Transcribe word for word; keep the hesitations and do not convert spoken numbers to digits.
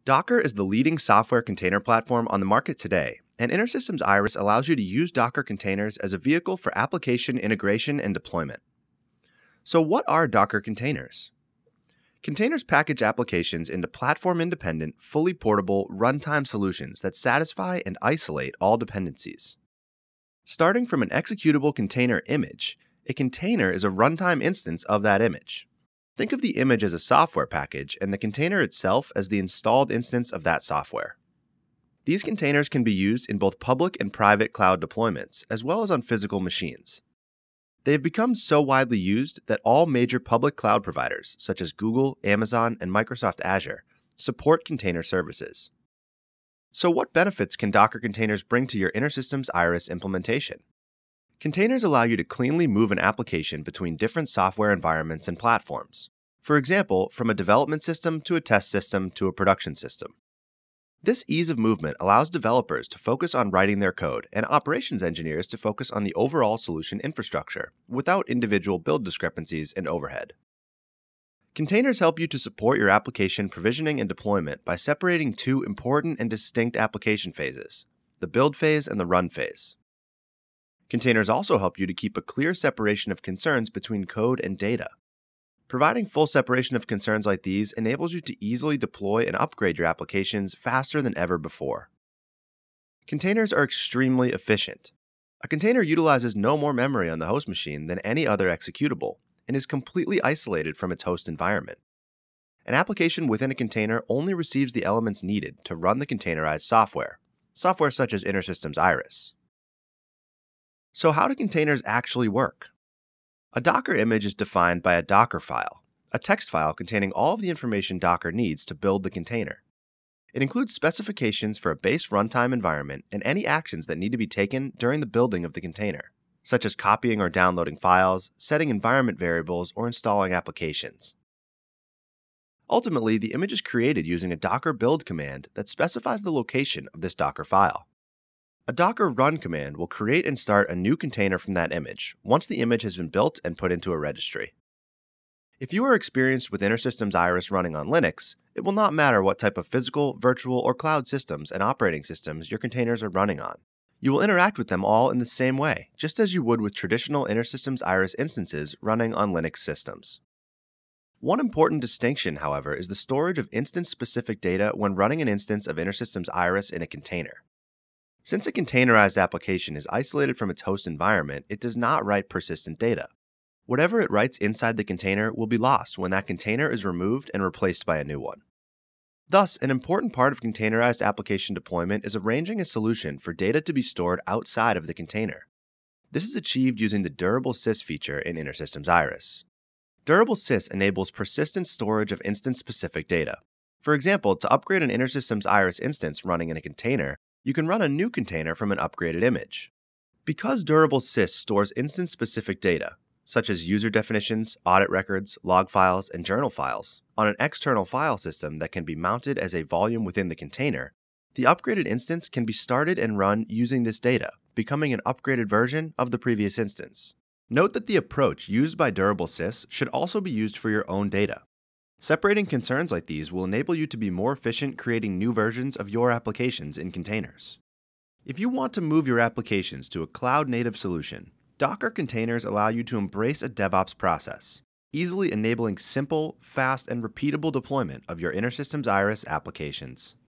Docker is the leading software container platform on the market today, and InterSystems IRIS allows you to use Docker containers as a vehicle for application integration and deployment. So what are Docker containers? Containers package applications into platform-independent, fully portable, runtime solutions that satisfy and isolate all dependencies. Starting from an executable container image, a container is a runtime instance of that image. Think of the image as a software package and the container itself as the installed instance of that software. These containers can be used in both public and private cloud deployments, as well as on physical machines. They have become so widely used that all major public cloud providers, such as Google, Amazon, and Microsoft Azure, support container services. So what benefits can Docker containers bring to your InterSystems IRIS implementation? Containers allow you to cleanly move an application between different software environments and platforms. For example, from a development system to a test system to a production system. This ease of movement allows developers to focus on writing their code and operations engineers to focus on the overall solution infrastructure without individual build discrepancies and overhead. Containers help you to support your application provisioning and deployment by separating two important and distinct application phases, the build phase and the run phase. Containers also help you to keep a clear separation of concerns between code and data. Providing full separation of concerns like these enables you to easily deploy and upgrade your applications faster than ever before. Containers are extremely efficient. A container utilizes no more memory on the host machine than any other executable and is completely isolated from its host environment. An application within a container only receives the elements needed to run the containerized software, software such as InterSystems IRIS. So how do containers actually work? A Docker image is defined by a Docker file, a text file containing all of the information Docker needs to build the container. It includes specifications for a base runtime environment and any actions that need to be taken during the building of the container, such as copying or downloading files, setting environment variables, or installing applications. Ultimately, the image is created using a Docker build command that specifies the location of this Docker file. A Docker run command will create and start a new container from that image once the image has been built and put into a registry. If you are experienced with InterSystems IRIS running on Linux, it will not matter what type of physical, virtual, or cloud systems and operating systems your containers are running on. You will interact with them all in the same way, just as you would with traditional InterSystems IRIS instances running on Linux systems. One important distinction, however, is the storage of instance-specific data when running an instance of InterSystems IRIS in a container. Since a containerized application is isolated from its host environment, it does not write persistent data. Whatever it writes inside the container will be lost when that container is removed and replaced by a new one. Thus, an important part of containerized application deployment is arranging a solution for data to be stored outside of the container. This is achieved using the Durable Sys feature in InterSystems IRIS. Durable Sys enables persistent storage of instance-specific data. For example, to upgrade an InterSystems IRIS instance running in a container, you can run a new container from an upgraded image. Because Durable Sys stores instance-specific data, such as user definitions, audit records, log files, and journal files, on an external file system that can be mounted as a volume within the container, the upgraded instance can be started and run using this data, becoming an upgraded version of the previous instance. Note that the approach used by Durable Sys should also be used for your own data. Separating concerns like these will enable you to be more efficient creating new versions of your applications in containers. If you want to move your applications to a cloud-native solution, Docker containers allow you to embrace a DevOps process, easily enabling simple, fast, and repeatable deployment of your InterSystems IRIS applications.